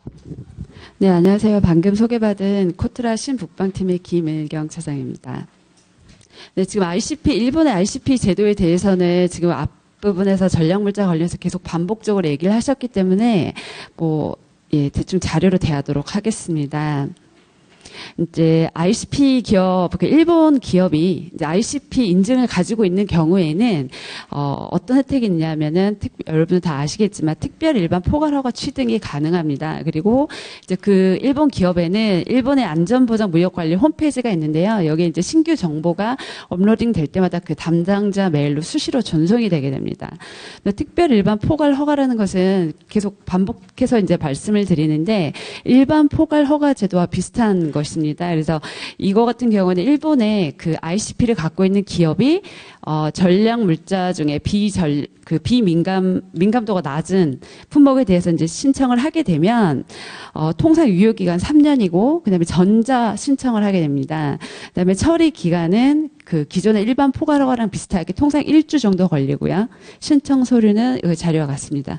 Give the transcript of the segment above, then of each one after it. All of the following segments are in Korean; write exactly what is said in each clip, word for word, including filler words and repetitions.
네, 안녕하세요. 방금 소개받은 코트라 신북방팀의 김일경 차장입니다. 네, 지금 아이씨피, 일본의 아이씨피 제도에 대해서는 지금 앞부분에서 전략물자 관련해서 계속 반복적으로 얘기를 하셨기 때문에 뭐, 예, 대충 자료로 대하도록 하겠습니다. 이제 아이씨피 기업, 그러니까 일본 기업이 이제 아이씨피 인증을 가지고 있는 경우에는 어, 어떤 혜택이 있냐면은 특, 여러분 다 아시겠지만 특별 일반 포괄허가 취득이 가능합니다. 그리고 이제 그 일본 기업에는 일본의 안전보장 무역관리 홈페이지가 있는데요. 여기 이제 신규 정보가 업로딩 될 때마다 그 담당자 메일로 수시로 전송이 되게 됩니다. 특별 일반 포괄허가라는 것은 계속 반복해서 이제 말씀을 드리는데 일반 포괄허가 제도와 비슷한 것입니다. 그래서 이거 같은 경우는 일본의 그 아이씨피를 갖고 있는 기업이 어, 전략 물자 중에 비절 그 비민감 민감도가 낮은 품목에 대해서 이제 신청을 하게 되면 어, 통상 유효 기간 삼 년이고 그다음에 전자 신청을 하게 됩니다. 그다음에 처리 기간은 그 기존의 일반 포괄허가랑 비슷하게 통상 일 주 정도 걸리고요. 신청 서류는 여기 자료와 같습니다.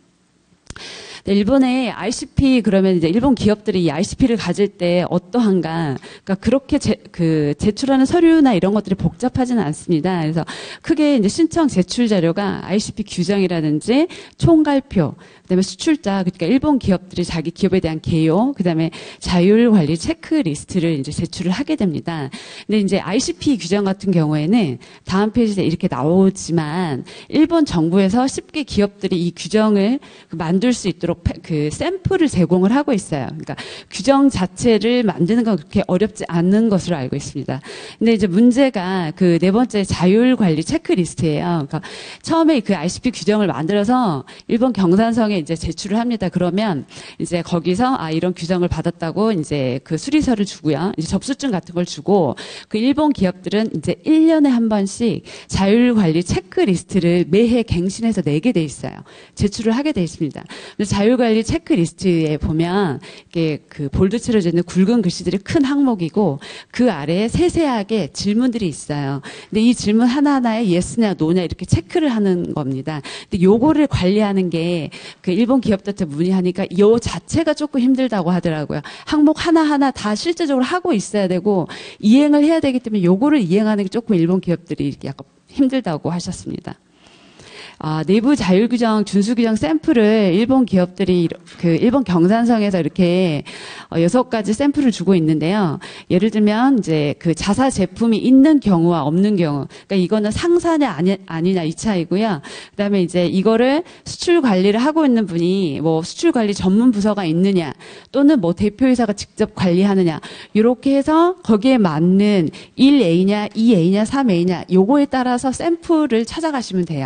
일본의 아이씨피 그러면 이제 일본 기업들이 이 아이씨피를 가질 때 어떠한가? 그러니까 그렇게 제, 그 제출하는 서류나 이런 것들이 복잡하지는 않습니다. 그래서 크게 이제 신청 제출 자료가 아이씨피 규정이라든지 총괄표, 그다음에 수출자, 그러니까 일본 기업들이 자기 기업에 대한 개요, 그다음에 자율 관리 체크리스트를 이제 제출을 하게 됩니다. 근데 이제 아이씨피 규정 같은 경우에는 다음 페이지에 이렇게 나오지만 일본 정부에서 쉽게 기업들이 이 규정을 만들 수 있도록 그 샘플을 제공을 하고 있어요. 그러니까 규정 자체를 만드는 건 그렇게 어렵지 않은 것으로 알고 있습니다. 근데 이제 문제가 그 네 번째 자율 관리 체크리스트예요. 그러니까 처음에 그 아이씨피 규정을 만들어서 일본 경산성에 이제 제출을 합니다. 그러면 이제 거기서 아 이런 규정을 받았다고 이제 그 수리서를 주고요. 이제 접수증 같은 걸 주고 그 일본 기업들은 이제 일 년에 한 번씩 자율 관리 체크리스트를 매해 갱신해서 내게 돼 있어요. 제출을 하게 돼 있습니다. 자율관리 체크리스트에 보면 이게 그 볼드체로 되어 있는 굵은 글씨들이 큰 항목이고 그 아래에 세세하게 질문들이 있어요. 근데 이 질문 하나하나에 예스냐 노냐 이렇게 체크를 하는 겁니다. 근데 요거를 관리하는 게 그 일본 기업들한테 문의하니까 요 자체가 조금 힘들다고 하더라고요. 항목 하나하나 다 실제적으로 하고 있어야 되고 이행을 해야 되기 때문에 요거를 이행하는 게 조금 일본 기업들이 약간 힘들다고 하셨습니다. 아, 내부 자율규정, 준수규정 샘플을 일본 기업들이 그 일본 경산성에서 이렇게 여섯 가지 샘플을 주고 있는데요. 예를 들면 이제 그 자사 제품이 있는 경우와 없는 경우, 그러니까 이거는 상사냐 아니, 아니냐 이 차이고요. 그다음에 이제 이거를 수출 관리를 하고 있는 분이 뭐 수출 관리 전문 부서가 있느냐, 또는 뭐 대표이사가 직접 관리하느냐, 이렇게 해서 거기에 맞는 일 에이냐, 이 에이냐, 삼 에이냐, 요거에 따라서 샘플을 찾아가시면 돼요.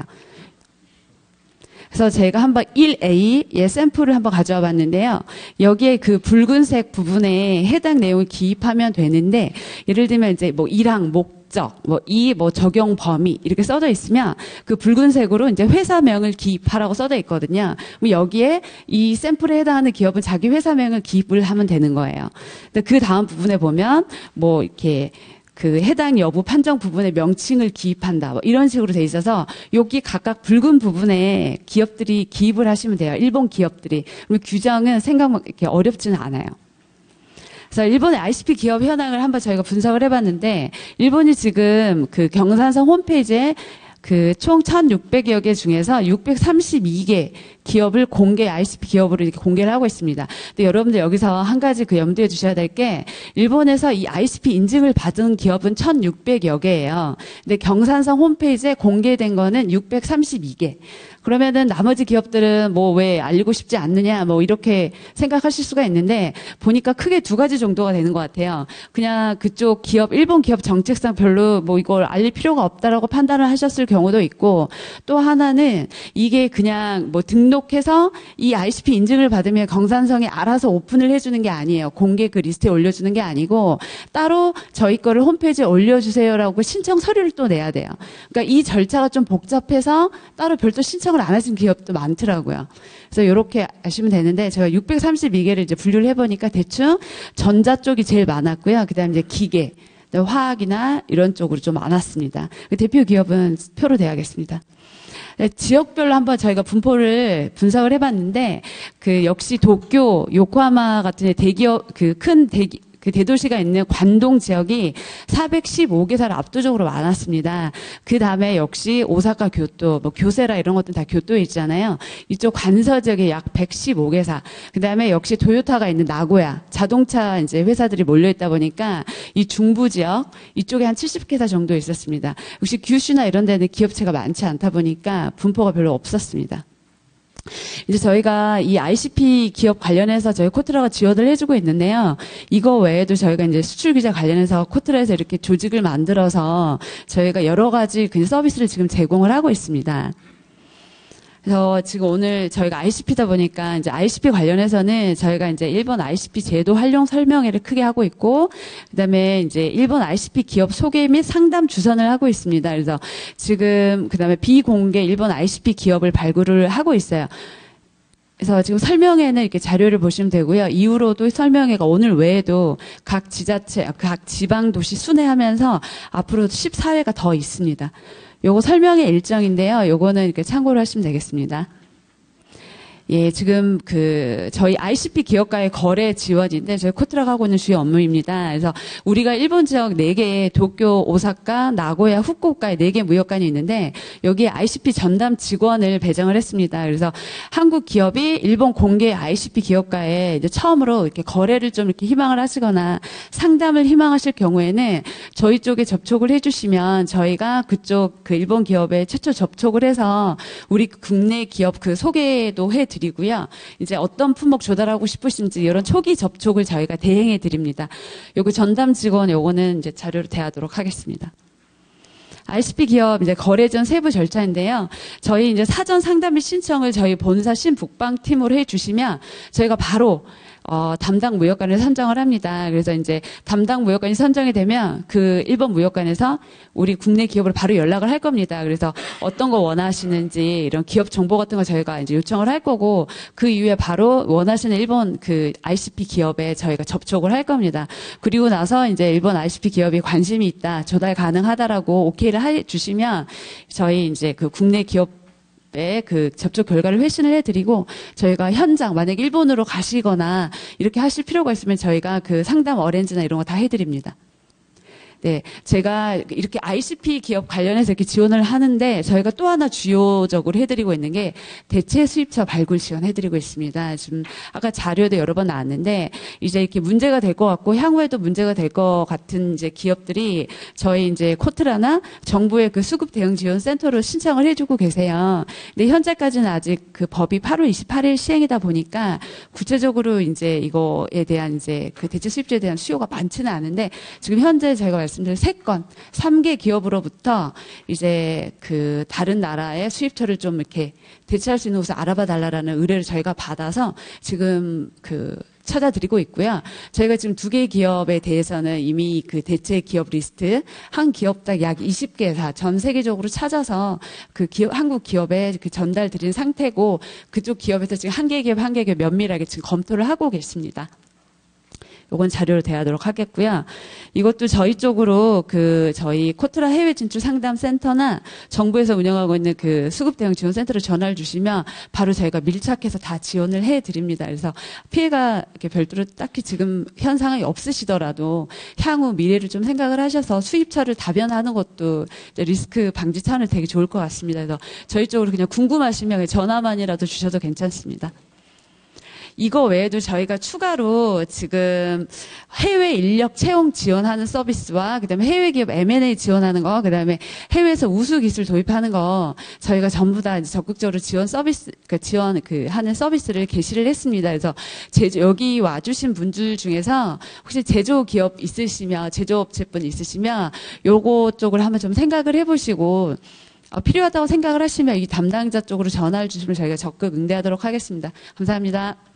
그래서 제가 한번 일 에이의 샘플을 한번 가져와 봤는데요. 여기에 그 붉은색 부분에 해당 내용을 기입하면 되는데, 예를 들면 이제 뭐 일항, 목적, 뭐 이 뭐 적용 범위 이렇게 써져 있으면 그 붉은색으로 이제 회사명을 기입하라고 써져 있거든요. 그럼 여기에 이 샘플에 해당하는 기업은 자기 회사명을 기입을 하면 되는 거예요. 근데 그 다음 부분에 보면 뭐 이렇게 그 해당 여부 판정 부분에 명칭을 기입한다. 뭐 이런 식으로 돼 있어서 여기 각각 붉은 부분에 기업들이 기입을 하시면 돼요. 일본 기업들이. 그리고 규정은 생각만 이렇게 어렵지는 않아요. 그래서 일본의 아이씨피 기업 현황을 한번 저희가 분석을 해봤는데 일본이 지금 그 경산성 홈페이지에 그 총 천육백여 개 중에서 육백삼십이 개 기업을 공개, 아이씨피 기업으로 이렇게 공개를 하고 있습니다. 근데 여러분들 여기서 한 가지 그 염두에 두셔야 될 게, 일본에서 이 아이씨피 인증을 받은 기업은 천육백여 개예요. 근데 경산성 홈페이지에 공개된 거는 육백삼십이 개. 그러면은 나머지 기업들은 뭐 왜 알리고 싶지 않느냐, 뭐 이렇게 생각하실 수가 있는데, 보니까 크게 두 가지 정도가 되는 것 같아요. 그냥 그쪽 기업, 일본 기업 정책상 별로 뭐 이걸 알릴 필요가 없다라고 판단을 하셨을 경우도 있고, 또 하나는 이게 그냥 뭐 등록해서 이 아이씨피 인증을 받으면 경산성에 알아서 오픈을 해주는 게 아니에요. 공개 그 리스트에 올려주는 게 아니고 따로 저희 거를 홈페이지에 올려주세요라고 신청 서류를 또 내야 돼요. 그러니까 이 절차가 좀 복잡해서 따로 별도 신청을 안 하신 기업도 많더라고요. 그래서 이렇게 아시면 되는데, 제가 육백삼십이 개를 이제 분류를 해보니까 대충 전자 쪽이 제일 많았고요. 그 다음에 이제 기계, 화학이나 이런 쪽으로 좀 많았습니다. 대표 기업은 표로 돼야겠습니다. 네, 지역별로 한번 저희가 분포를 분석을 해봤는데, 그 역시 도쿄, 요코하마 같은 대기업, 그 큰 대기, 그 대도시가 있는 관동 지역이 사백십오 개 사로 압도적으로 많았습니다. 그 다음에 역시 오사카 교토, 뭐 교세라 이런 것들은 다 교토에 있잖아요. 이쪽 관서 지역에 약 백십오 개 사. 그 다음에 역시 도요타가 있는 나고야, 자동차 이제 회사들이 몰려 있다 보니까 이 중부 지역 이쪽에 한 칠십 개 사 정도 있었습니다. 역시 규슈나 이런 데는 기업체가 많지 않다 보니까 분포가 별로 없었습니다. 이제 저희가 이 아이씨피 기업 관련해서 저희 코트라가 지원을 해주고 있는데요. 이거 외에도 저희가 이제 수출 기자 관련해서 코트라에서 이렇게 조직을 만들어서 저희가 여러 가지 그 서비스를 지금 제공을 하고 있습니다. 그래서 지금 오늘 저희가 아이씨피다 보니까 이제 아이씨피 관련해서는 저희가 이제 일본 아이씨피 제도 활용 설명회를 크게 하고 있고, 그다음에 이제 일본 아이씨피 기업 소개 및 상담 주선을 하고 있습니다. 그래서 지금 그다음에 비공개 일본 아이씨피 기업을 발굴을 하고 있어요. 그래서 지금 설명회는 이렇게 자료를 보시면 되고요. 이후로도 설명회가 오늘 외에도 각 지자체, 각 지방 도시 순회하면서 앞으로 십사 회가 더 있습니다. 요거 설명의 일정인데요. 요거는 이렇게 참고를 하시면 되겠습니다. 예, 지금 그 저희 아이씨피 기업과의 거래 지원인데 저희 코트라가 하고 있는 주요 업무입니다. 그래서 우리가 일본 지역 네 개의 도쿄, 오사카, 나고야, 후쿠오카에 네 개 무역관이 있는데 여기에 아이씨피 전담 직원을 배정을 했습니다. 그래서 한국 기업이 일본 공개 아이씨피 기업과에 이제 처음으로 이렇게 거래를 좀 이렇게 희망을 하시거나 상담을 희망하실 경우에는 저희 쪽에 접촉을 해주시면 저희가 그쪽 그 일본 기업에 최초 접촉을 해서 우리 국내 기업 그 소개도 해드립니다. 드리고요. 이제 어떤 품목 조달하고 싶으신지 이런 초기 접촉을 저희가 대행해 드립니다. 요거 전담 직원 요거는 이제 자료로 대하도록 하겠습니다. 아이씨피 기업 이제 거래 전 세부 절차인데요. 저희 이제 사전 상담 및 신청을 저희 본사 신북방 팀으로 해 주시면 저희가 바로 어, 담당 무역관을 선정을 합니다. 그래서 이제 담당 무역관이 선정이 되면 그 일본 무역관에서 우리 국내 기업으로 바로 연락을 할 겁니다. 그래서 어떤 거 원하시는지 이런 기업 정보 같은 거 저희가 이제 요청을 할 거고 그 이후에 바로 원하시는 일본 그 아이씨피 기업에 저희가 접촉을 할 겁니다. 그리고 나서 이제 일본 아이씨피 기업이 관심이 있다, 조달 가능하다라고 오케이를 해 주시면 저희 이제 그 국내 기업 그 접촉 결과를 회신을 해드리고 저희가 현장 만약 일본으로 가시거나 이렇게 하실 필요가 있으면 저희가 그 상담 어렌지나 이런 거 다 해드립니다. 네, 제가 이렇게 아이씨피 기업 관련해서 이렇게 지원을 하는데 저희가 또 하나 주요적으로 해드리고 있는 게 대체 수입처 발굴 지원 해드리고 있습니다. 지금 아까 자료도 여러 번 나왔는데 이제 이렇게 문제가 될 것 같고 향후에도 문제가 될 것 같은 이제 기업들이 저희 이제 코트라나 정부의 그 수급 대응 지원 센터로 신청을 해주고 계세요. 근데 현재까지는 아직 그 법이 팔월 이십팔일 시행이다 보니까 구체적으로 이제 이거에 대한 이제 그 대체 수입처에 대한 수요가 많지는 않은데 지금 현재 저희가 말씀드린 세 건, 세 개 기업으로부터 이제 그 다른 나라의 수입처를 좀 이렇게 대체할 수 있는 곳을 알아봐 달라라는 의뢰를 저희가 받아서 지금 그 찾아드리고 있고요. 저희가 지금 두 개의 기업에 대해서는 이미 그 대체 기업 리스트 한 기업당 약 이십 개사 전 세계적으로 찾아서 그 기업, 한국 기업에 그 전달 드린 상태고 그쪽 기업에서 지금 한 개 기업 한 개 기업 면밀하게 지금 검토를 하고 계십니다. 요건 자료로 대하도록 하겠고요. 이것도 저희 쪽으로 그 저희 코트라 해외 진출 상담 센터나 정부에서 운영하고 있는 그 수급 대응 지원 센터를 전화를 주시면 바로 저희가 밀착해서 다 지원을 해 드립니다. 그래서 피해가 이렇게 별도로 딱히 지금 현 상황이 없으시더라도 향후 미래를 좀 생각을 하셔서 수입처를 다변하는 것도 리스크 방지 차원이 되게 좋을 것 같습니다. 그래서 저희 쪽으로 그냥 궁금하시면 전화만이라도 주셔도 괜찮습니다. 이거 외에도 저희가 추가로 지금 해외 인력 채용 지원하는 서비스와 그다음에 해외 기업 엠 앤 에이 지원하는 거, 그다음에 해외에서 우수 기술 도입하는 거 저희가 전부 다 이제 적극적으로 지원 서비스, 그 지원 그 하는 서비스를 개시를 했습니다. 그래서 제조, 여기 와주신 분들 중에서 혹시 제조 기업 있으시면 제조업체분 있으시면 요거 쪽을 한번 좀 생각을 해보시고. 어, 필요하다고 생각을 하시면 이 담당자 쪽으로 전화를 주시면 저희가 적극 응대하도록 하겠습니다. 감사합니다.